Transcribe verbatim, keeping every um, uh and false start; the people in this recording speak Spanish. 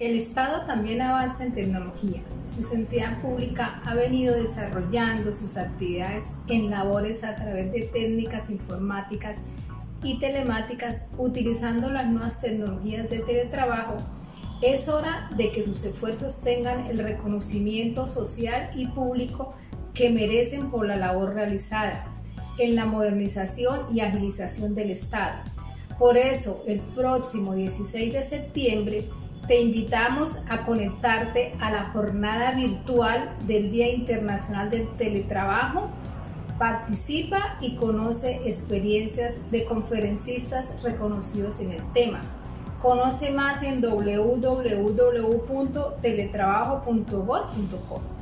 El Estado también avanza en tecnología. Si su entidad pública ha venido desarrollando sus actividades en labores a través de técnicas informáticas y telemáticas, utilizando las nuevas tecnologías de teletrabajo, es hora de que sus esfuerzos tengan el reconocimiento social y público que merecen por la labor realizada en la modernización y agilización del Estado. Por eso, el próximo dieciséis de septiembre, te invitamos a conectarte a la jornada virtual del Día Internacional del Teletrabajo. Participa y conoce experiencias de conferencistas reconocidos en el tema. Conoce más en w w w punto teletrabajo punto gov punto co.